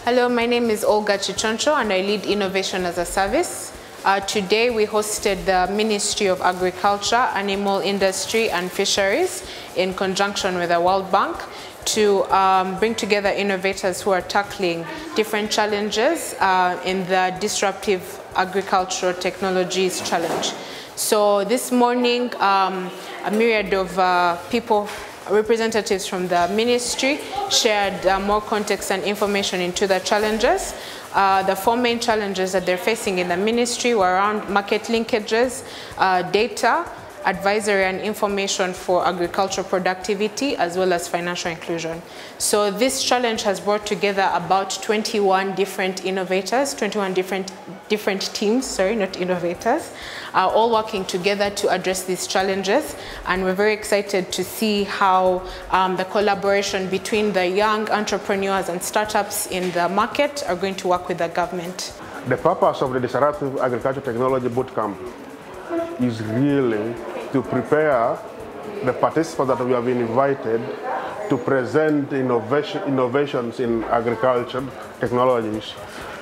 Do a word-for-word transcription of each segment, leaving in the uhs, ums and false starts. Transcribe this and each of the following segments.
Hello, my name is Olga Chichoncho and I lead Innovation as a Service. Uh, today we hosted the Ministry of Agriculture, Animal Industry and Fisheries in conjunction with the World Bank to um, bring together innovators who are tackling different challenges uh, in the Disruptive Agricultural Technologies Challenge. So this morning, um, a myriad of uh, people, representatives from the ministry, shared uh, more context and information into the challenges. Uh, the four main challenges that they're facing in the ministry were around market linkages, uh, data, advisory and information for agricultural productivity, as well as financial inclusion. So this challenge has brought together about twenty-one different innovators, twenty-one different, different teams, sorry, not innovators, uh, all working together to address these challenges. And we're very excited to see how um, the collaboration between the young entrepreneurs and startups in the market are going to work with the government. The purpose of the Disruptive Agriculture Technology Bootcamp is really to prepare the participants that we have been invited to present innovation, innovations in agriculture technologies,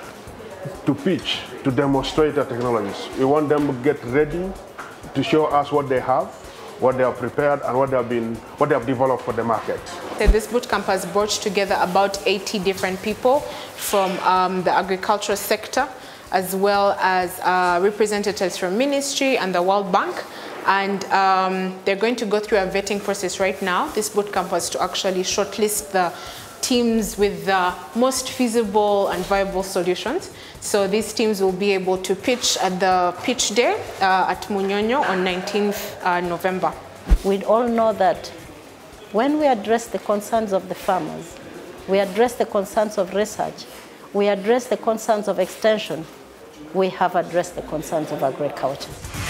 to pitch, to demonstrate the technologies. We want them to get ready to show us what they have, what they have prepared, and what they have been, what they have developed for the market. This bootcamp has brought together about eighty different people from um, the agricultural sector, as well as uh, representatives from ministry and the World Bank. And um, they're going to go through a vetting process right now. This bootcamp was to actually shortlist the teams with the most feasible and viable solutions. So these teams will be able to pitch at the pitch day uh, at Munyonyo on nineteenth uh, November. We all know that when we address the concerns of the farmers, we address the concerns of research, we address the concerns of extension, we have addressed the concerns of agriculture.